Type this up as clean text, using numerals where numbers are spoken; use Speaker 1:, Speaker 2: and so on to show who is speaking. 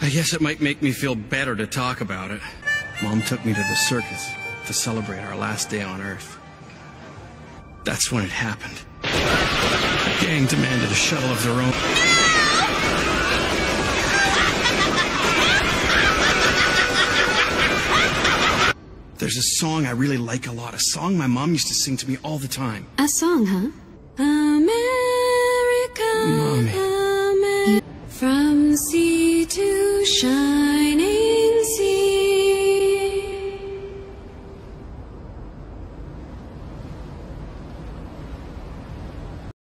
Speaker 1: I guess it might make me feel better to talk about it. Mom took me to the circus to celebrate our last day on Earth. That's when it happened. The gang demanded a shuttle of their own. There's a song I really like a lot, a song my mom used to sing to me all the time.
Speaker 2: A song, huh?